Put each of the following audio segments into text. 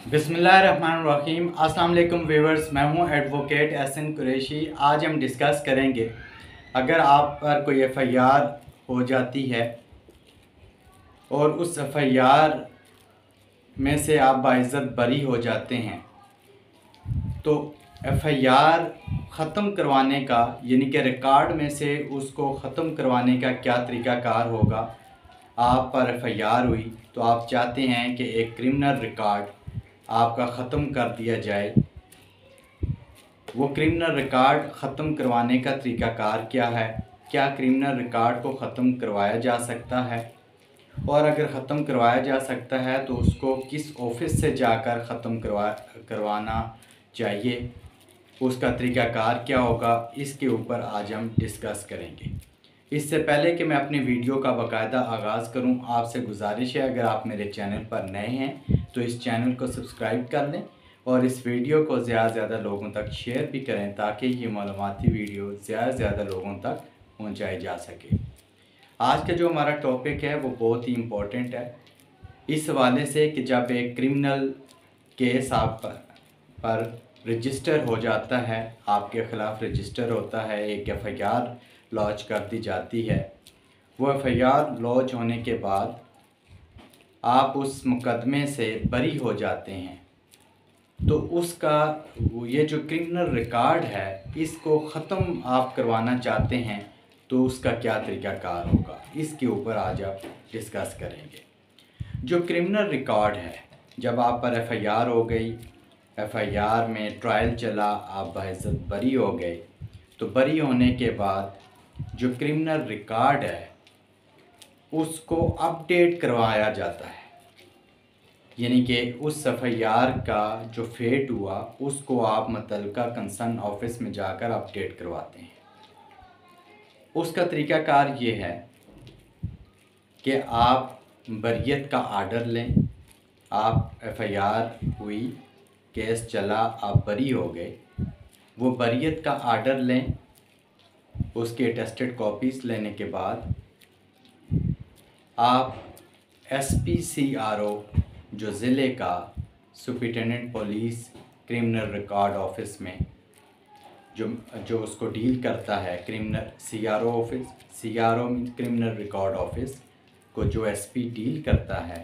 बिस्मिल्लाहिर्रहमानिर्रहीम। अस्सलाम वालेकुम व्यूअर्स, मैं हूं एडवोकेट एहसन कुरैशी। आज हम डिस्कस करेंगे अगर आप पर कोई एफआईआर हो जाती है और उस एफआईआर में से आप बाइज़्ज़त बरी हो जाते हैं तो एफआईआर ख़त्म करवाने का यानी कि रिकॉर्ड में से उसको ख़त्म करवाने का क्या तरीक़ाकार होगा। आप पर एफआईआर हुई तो आप चाहते हैं कि एक क्रिमिनल रिकॉर्ड आपका ख़त्म कर दिया जाए। वो क्रिमिनल रिकॉर्ड ख़त्म करवाने का तरीक़ाकार क्या है, क्या क्रिमिनल रिकॉर्ड को ख़त्म करवाया जा सकता है, और अगर ख़त्म करवाया जा सकता है तो उसको किस ऑफिस से जाकर ख़त्म करवाना चाहिए, उसका तरीक़ाकार क्या होगा, इसके ऊपर आज हम डिस्कस करेंगे। इससे पहले कि मैं अपनी वीडियो का बाकायदा आगाज़ करूं, आपसे गुजारिश है अगर आप मेरे चैनल पर नए हैं तो इस चैनल को सब्सक्राइब कर लें और इस वीडियो को ज़्यादा से ज़्यादा लोगों तक शेयर भी करें ताकि ये मालूमाती वीडियो ज़्यादा से ज़्यादा लोगों तक पहुंचाई जा सके। आज का जो हमारा टॉपिक है वो बहुत ही इम्पोर्टेंट है इस हवाले से कि जब एक क्रिमिनल केस आप पर रजिस्टर हो जाता है, आपके ख़िलाफ़ रजिस्टर होता है, एक एफआईआर लॉन्च कर दी जाती है। वो एफआईआर लॉन्च होने के बाद आप उस मुकदमे से बरी हो जाते हैं तो उसका ये जो क्रिमिनल रिकॉर्ड है इसको ख़त्म आप करवाना चाहते हैं तो उसका क्या तरीक़ाकार होगा, इसके ऊपर आज आप डिस्कस करेंगे। जो क्रिमिनल रिकॉर्ड है, जब आप पर एफआईआर हो गई, एफआईआर में ट्रायल चला, आप बाइज़्ज़त बरी हो गए, तो बरी होने के बाद जो क्रिमिनल रिकॉर्ड है उसको अपडेट करवाया जाता है, यानी कि उस एफआईआर का जो फेट हुआ उसको आप मुतल्लिका कंसर्न ऑफिस में जाकर अपडेट करवाते हैं। उसका तरीक़ाकार ये है कि आप बरियत का आर्डर लें। आप एफआईआर हुई, केस चला, आप बरी हो गए, वो बरियत का आर्डर लें। उसके अटेस्टेड कॉपीज़ लेने के बाद आप SPCRO जो ज़िले का superintendent police criminal record office में जो उसको डील करता है, criminal CRO office, CRO criminal record office को जो SP डील करता है,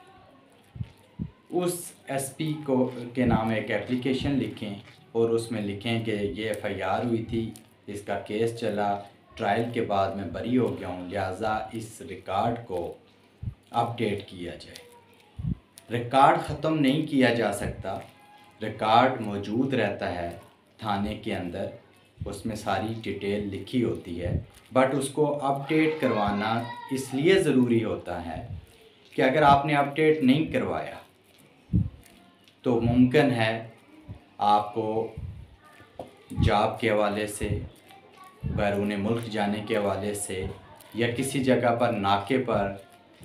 उस SP के नाम एक एप्लीकेशन लिखें और उसमें लिखें कि ये एफआईआर हुई थी, इसका केस चला, ट्रायल के बाद मैं बरी हो गया हूँ, लिहाजा इस रिकॉर्ड को अपडेट किया जाए। रिकॉर्ड ख़त्म नहीं किया जा सकता, रिकॉर्ड मौजूद रहता है थाने के अंदर, उसमें सारी डिटेल लिखी होती है, बट उसको अपडेट करवाना इसलिए ज़रूरी होता है कि अगर आपने अपडेट नहीं करवाया तो मुमकिन है आपको जॉब के हवाले से, बैरून मुल्क जाने के हवाले से, या किसी जगह पर नाके पर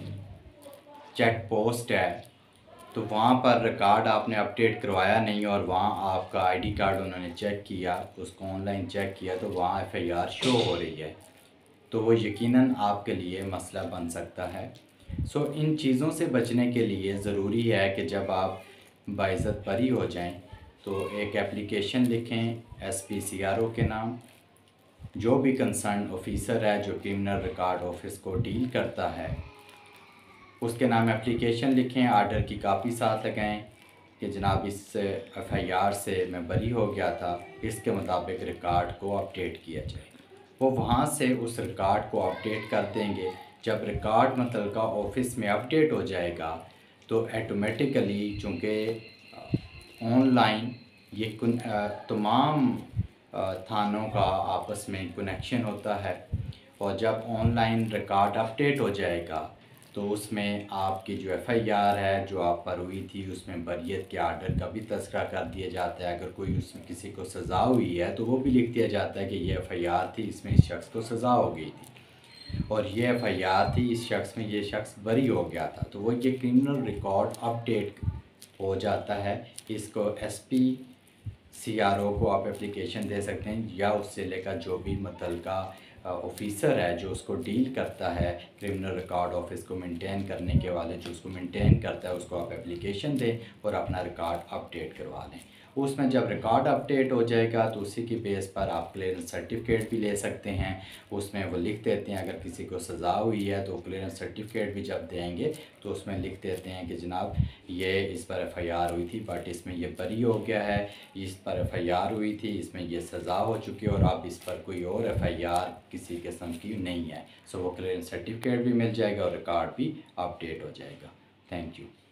चेक पोस्ट है तो वहाँ पर रिकॉर्ड आपने अपडेट करवाया नहीं और वहाँ आपका आईडी कार्ड उन्होंने चेक किया, उसको ऑनलाइन चेक किया तो वहाँ एफआईआर शो हो रही है, तो वो यकीनन आपके लिए मसला बन सकता है। सो इन चीज़ों से बचने के लिए ज़रूरी है कि जब आप बाइज़्ज़त बरी हो जाएं तो एक एप्लीकेशन लिखें SPCRO के नाम, जो भी कंसर्न ऑफिसर है जो क्रिमिनल रिकॉर्ड ऑफिस को डील करता है उसके नाम एप्लीकेशन लिखें, आर्डर की कापी साथ लगाएं कि जनाब इस एफआईआर से मैं बरी हो गया था, इसके मुताबिक रिकॉर्ड को अपडेट किया जाए। वो वहाँ से उस रिकॉर्ड को अपडेट कर देंगे। जब रिकॉर्ड मुतल्लिका ऑफिस में अपडेट हो जाएगा तो ऑटोमेटिकली, चूँकि ऑनलाइन ये तमाम थानों का आपस में कनेक्शन होता है, और जब ऑनलाइन रिकॉर्ड अपडेट हो जाएगा तो उसमें आपकी जो एफआईआर है जो आप पर हुई थी उसमें बरियत के आर्डर का भी तज़किरा कर दिया जाता है। अगर कोई उसमें किसी को सज़ा हुई है तो वो भी लिख दिया जाता है कि ये एफआईआर थी, इसमें इस शख्स को सज़ा हो गई थी, और ये एफआईआर थी, इस शख्स में ये शख्स बरी हो गया था, तो वो ये क्रिमिनल रिकॉर्ड अपडेट हो जाता है। इसको SPCRO को आप एप्लीकेशन दे सकते हैं या उससे लेकर जो भी मुतल्लिका ऑफिसर है जो उसको डील करता है, क्रिमिनल रिकॉर्ड ऑफिस को मेंटेन करने के वाले जो उसको मेंटेन करता है, उसको आप एप्लीकेशन दें और अपना रिकॉर्ड अपडेट करवा लें। उसमें जब रिकॉर्ड अपडेट हो जाएगा तो उसी की बेस पर आप क्लियरेंस सर्टिफिकेट भी ले सकते हैं। उसमें वो लिख देते हैं अगर किसी को सज़ा हुई है तो क्लियरेंस सर्टिफिकेट भी जब देंगे तो उसमें लिख देते हैं कि जनाब ये इस पर एफआईआर हुई थी बट इसमें ये बरी हो गया है, इस पर एफआईआर हुई थी, इसमें ये सज़ा हो चुकी है और अब इस पर कोई और एफआईआर किसी किस्म की नहीं है। सो वो क्लियरेंस सर्टिफिकेट भी मिल जाएगा और रिकॉर्ड भी अपडेट हो जाएगा। Thank you.